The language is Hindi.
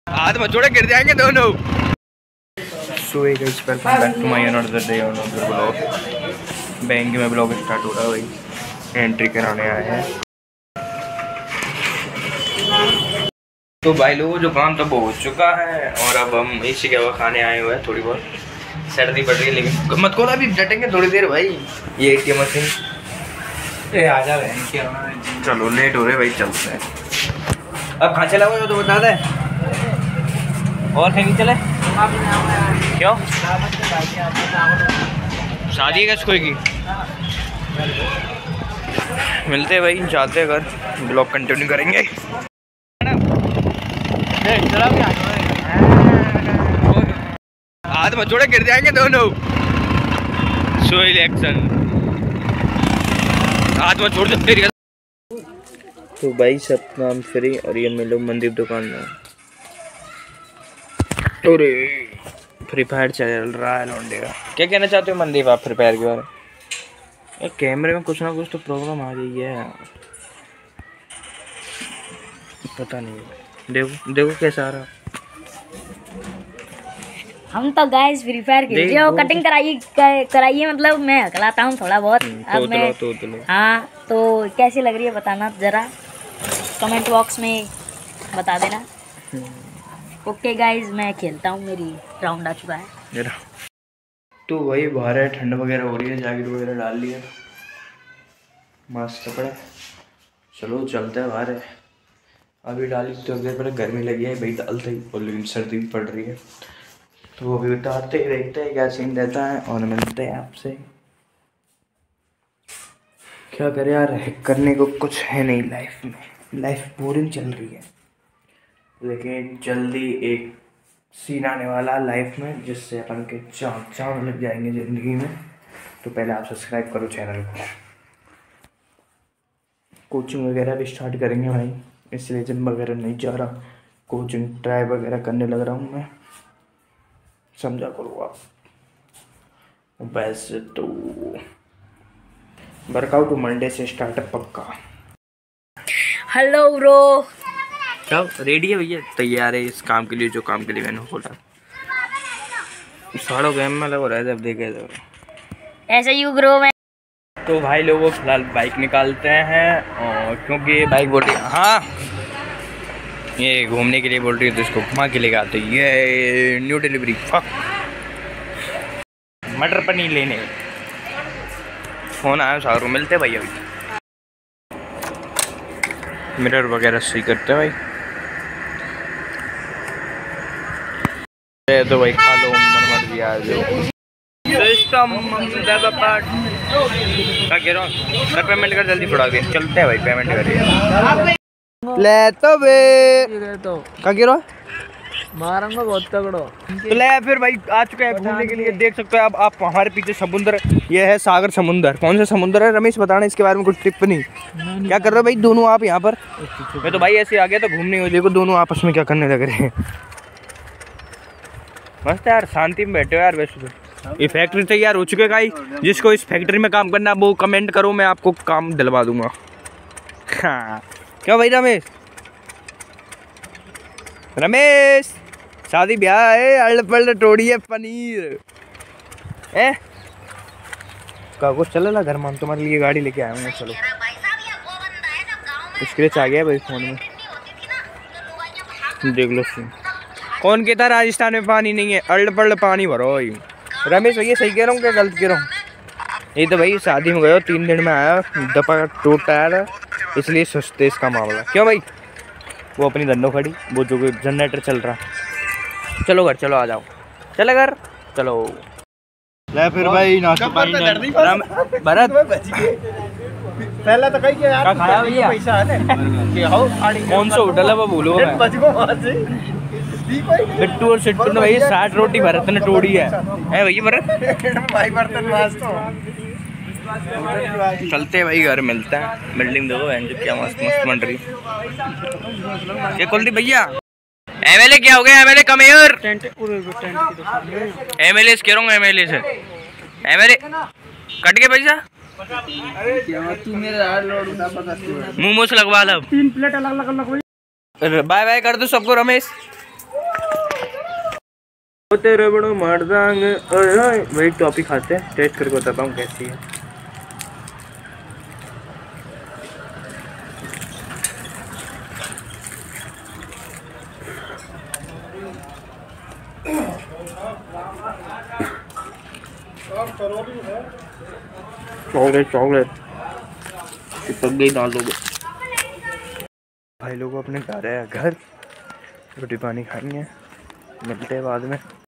हाथ मचोड़े गिर जाएंगे दोनों। So guys, welcome back to my another day on another vlog. Bank में ब्लॉग स्टार्ट हो रहा है भाई, एंट्री कराने आए हैं। तो भाई लोगों जो काम तो हो चुका है और अब हम इसी के हवा खाने आए हुए हैं। थोड़ी बहुत सर्दी पड़ रही है लेकिन मत खोला, अभी डटेंगे थोड़ी देर भाई। ये एटीएम मशीन आजा रहे, चलो लेट हो रहे भाई, चलते हैं। अब कहाँ चला हुआ तो बता दे, और कहीं नहीं चले क्यों? शादी है किस कोई की? मिलते हैं भाई, जाते हैं घर, ब्लॉग कंटिन्यू करेंगे। हाथ मचोड़े गिर जाएंगे दोनों। सो इलेक्शन हाथ मचोड़ दे फिर। तो भाई सतनाम फ्री और ये मिलो मंदिर दुकान में। अरे फ्री फायर चल रहा है लौंडे का। क्या कहना चाहते हो मनदीप आप फ्री फायर के बारे में? कैमरे में कुछ ना कुछ तो प्रॉब्लम आ रही है, पता नहीं। देखो देखो कैसा आ रहा। हम तो गाइस फ्री फायर खेल रहे हो, कटिंग कराइए मतलब मैं हकलाता हूँ थोड़ा बहुत। अब मैं हाँ, तो कैसी लग रही है बताना जरा, कमेंट बॉक्स में बता देना। ओके गाइस, मैं खेलता हूँ, मेरी राउंड आ चुका है। तो वही बाहर है, ठंड वगैरह हो रही है, जैकेट वगैरह डाल लिया, मास्क कपड़े। चलो चलते हैं बाहर है। अभी डाली तो देर पहले गर्मी लगी है भाई, डालते ही, और लेकिन सर्दी भी पड़ रही है। तो अभी उतारते ही देखते हैं क्या सीन रहता है और मिलते हैं आपसे। क्या करें यार, करने को कुछ है नहीं लाइफ में, लाइफ बोरिंग चल रही है। लेकिन जल्दी एक सीन आने वाला लाइफ में जिससे अपन के चाँद लग जाएंगे ज़िंदगी में। तो पहले आप सब्सक्राइब करो चैनल को। कोचिंग वगैरह भी स्टार्ट करेंगे भाई, इसलिए जिम वगैरह नहीं जा रहा, कोचिंग ट्राई वगैरह करने लग रहा हूँ मैं, समझा करो आप। वैसे तो वर्कआउट मंडे से स्टार्ट है पक्का। हेलो ब्रो, क्या रेडी है भैया? तैयार है इस काम के लिए जो काम के लिए मैंने बोला। साड़ो गेम में लग रहा है जब देखे तो ऐसे यू ब्रो मैं। तो भाई लोगों फिलहाल बाइक निकालते हैं, और क्योंकि बाइक बोल रही हाँ ये घूमने के लिए बोल रही है तो इसको घुमा के लेके आते। ये न्यू डिलीवरी फक मटर पनीर लेने फोन आया सारू, मिलते भाई। अभी मिरर वगैरह सही करते हैं भाई। तो भाई खा लो मन मर्जी आ जाओ। सिस्टम क्या कह रहा हूँ, पेमेंट कर जल्दी थोड़ा के चलते हैं भाई, पेमेंट करिए। ले तो बे तो क्या कह रहा मारूंगा बहुत तगड़ो। तो ले फिर भाई आ चुके हैं घूमने के लिए। देख सकते हो आप हमारे पीछे समुद्र, ये है सागर समुद्र। कौन सा समुद्र है रमेश बताना इसके बारे में कुछ टिप्पणी। क्या कर रहे हो भाई दोनों आप यहाँ पर? मैं तो भाई ऐसे आ गया तो घूमने हो, देखो दोनों आपस में क्या करने लग रहे हैं। मस्त यार, शांति में बैठे हो यार। वैसे तो ये फैक्ट्री तैयार हो चुके भाई, जिसको इस फैक्ट्री में काम करना वो कमेंट करो, मैं आपको काम दिलवा दूंगा। हाँ क्या भाई रमेश? रमेश शादी ब्याह है, अल्ल पल्ल टोड़ी है पनीर है का कुछ चल रहा घर में। तुम्हारे लिए गाड़ी लेके आया हूँ, चलो। स्क्रैच आ गया भाई फोन में, देख लो सीन। कौन कहता राजस्थान में पानी नहीं है? अल्ल पल्ल पानी भरो भाई। रमेश भैया सही कह रहा हूँ क्या गलत कह रहा हूँ? ये तो भाई शादी में गया 3 दिन में आया, दपा टूट टायर, इसलिए सस्ते इसका मामला। क्यों भाई? वो अपनी धंधों खड़ी, वो जो जनरेटर चल रहा। चलो घर चलो, आ जाओ, चले घर चलो। ले फिर भाई नाश्ता पानी भरत पहले तो कहीं क्या खाया भैया? पैसा है कौन सा होटल है वो बोलो। बिट्टू और सिट्टू ने भाई 60 रोटी भरत ने तोड़ी है भैया भरत भाई बर्तन चलते भाई घर, मिलता है। बिल्डिंग देखो क्या मस्त मस्त बन रही। ये कुलदीप भैया एमएलए क्या हो गया? MLA come here. एमएलए कह रहा हूँ, एमएलए से एमएलए कट के पैसा मुंह से लगवा लो। 3 प्लेट अलग अलग। बाय बाय कर दो सबको रमेश। वो तेरे बड़ो मार देंगे। वही टॉपिक खाते हैं, टेस्ट करके बताता हूँ कैसी है। चॉकलेट चॉकलेट चिपक गई दालों में। भाई लोगों अपने घर है, घर रोटी पानी खाएंगे, मिलते हैं बाद में।